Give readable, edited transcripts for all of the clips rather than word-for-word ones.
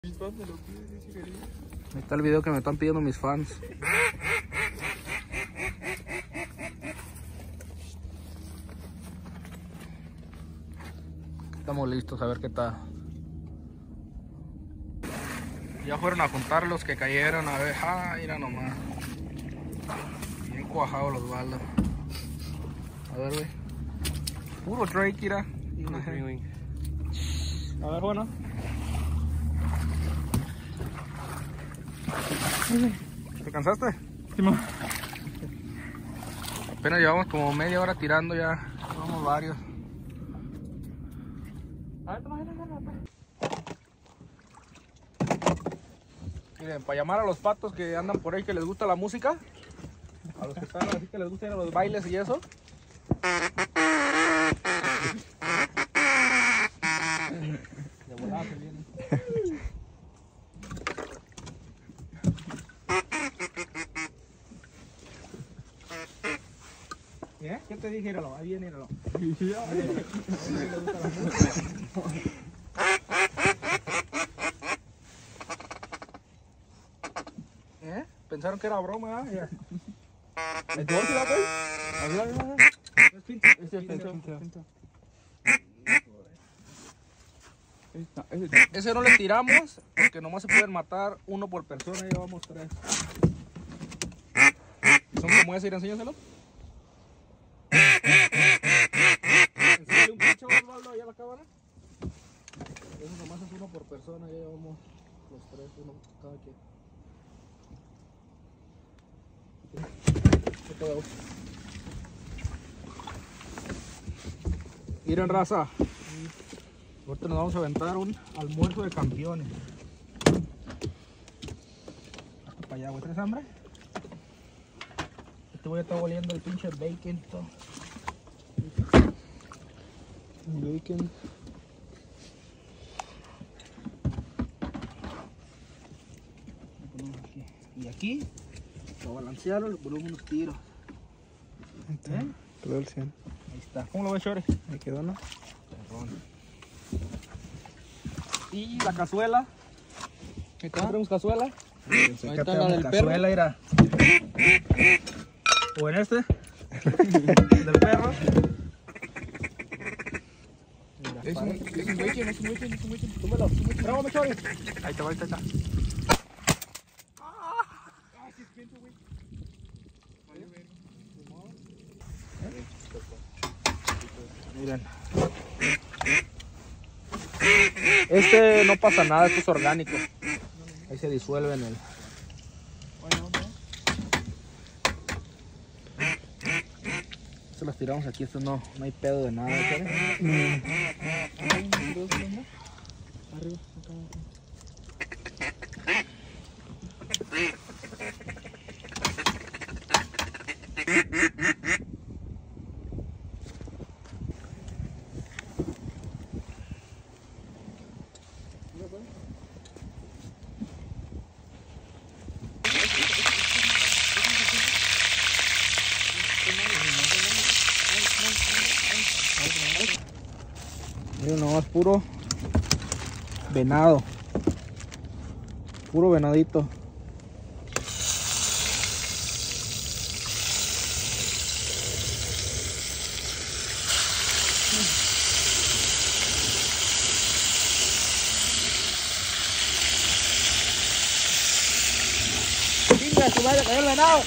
Mis fans me lo piden, sí, querido. Ahí está el video que me están pidiendo mis fans. Estamos listos a ver qué tal. Ya fueron a juntar los que cayeron, a ver, mira nomás. Bien cuajados los balas. A ver, güey. Puro Drake, mira. A ver, bueno. ¿Te cansaste? Sí, ma. Apenas llevamos como media hora tirando ya. Vamos varios. A ver, toma. Miren, para llamar a los patos que andan por ahí que les gusta la música, a los que están así que les gusta ir a los bailes y eso. De volada se vienen. ¿Eh? ¿Qué te dije? Íralo, ahí viene, íralo. ¿Eh? Pensaron que era broma, ¿eh? ¿El tubo sí la ve? Ese no le tiramos porque nomás se pueden matar uno por persona, ya llevamos 3. Son como ese, enséñaselo. Enséñale un pincho, Osvaldo, ahí a la cámara. Eso nomás es uno por persona, ya llevamos los 3, uno cada quien. Miren, raza. Ahorita nos vamos a aventar un almuerzo de campeones. Hasta para allá, güey. ¿Tienes hambre? Este güey está oliendo el pinche bacon y todo. Bacon. Y aquí, para balancearlo, le ponemos unos tiros. ¿Eh? Todo el 100. Ahí está. ¿Cómo lo ves, Chore? Ahí quedó, ¿no? Perrón. Y la cazuela. Ahí está. ¿Tenemos cazuela? Ahí está la del cazuela, mira. O en este. Del perro. Es un bacon. Túmelo. Grábame, Chore. Ahí te va, ahí está. Miren. Este no pasa nada, esto es orgánico. Ahí se disuelve en el. Esto las tiramos aquí, esto no hay pedo de nada, ¿sabes? Arriba, acá. Miren nomás, puro venado. Puro venadito. ¡Chinga, su madre, cayó el venado!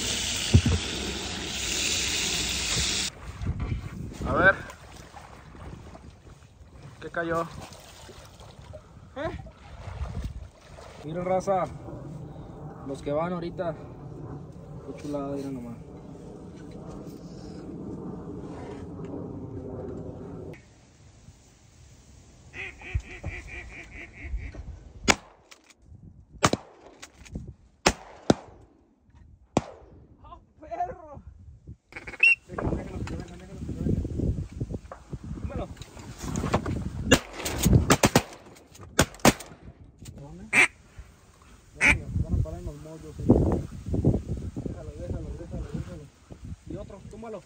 A ver. ¿Qué cayó? Miren, raza. Los que van ahorita. Qué chulada, miren nomás. ¡Ah, perro! Déjalo que vengan. Túmelo. Van a parar en los mollos. Déjalo. Y otro, túmalo.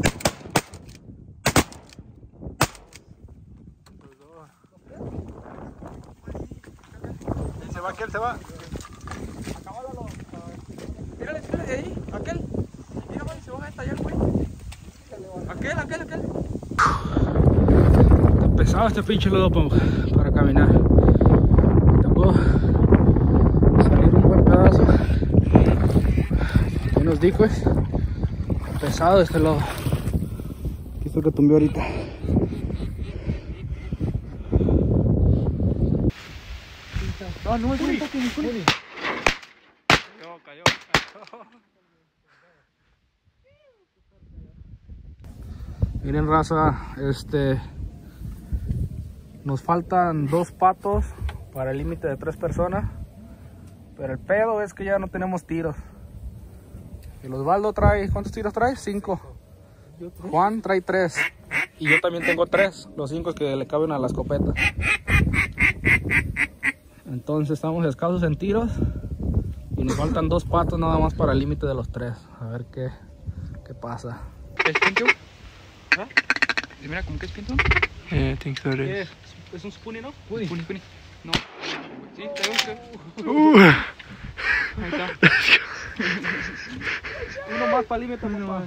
Los dos. va aquel, se va. Mírale, de ahí, aquel. Mira, güey, se va a estallar, güey. Aquel. Está pesado este pinche lodo para caminar. Tocó salir un buen pedazo. Aquí nos dijo, está pesado este lodo. Aquí está el que tumbé ahorita. No, es un toque, Cayó. Miren, raza, nos faltan 2 patos para el límite de 3 personas, pero el pedo es que ya no tenemos tiros. El Osvaldo trae, ¿cuántos tiros trae? 5. Juan trae 3 y yo también tengo 3, los 5 que le caben a la escopeta. Entonces estamos escasos en tiros y nos faltan 2 patos nada más para el límite de los 3. A ver qué pasa. ¿Es pinto? ¿Ah? Mira, ¿cómo que es pinto? I think so it is. ¿Es un spoonie, no? Spoonie. No. Sí, tengo que... Ahí está. Uno más para el límite, papá.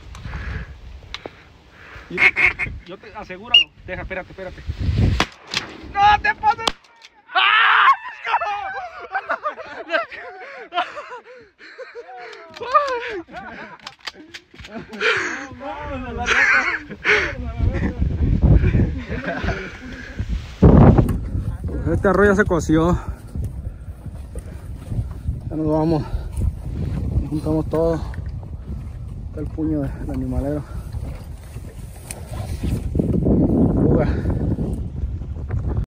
Yo te asegúralo. Deja, espérate. ¡No te pases! ¡Ah! Este arroyo se coció. Ya nos vamos. Juntamos todo. Está el puño del animalero.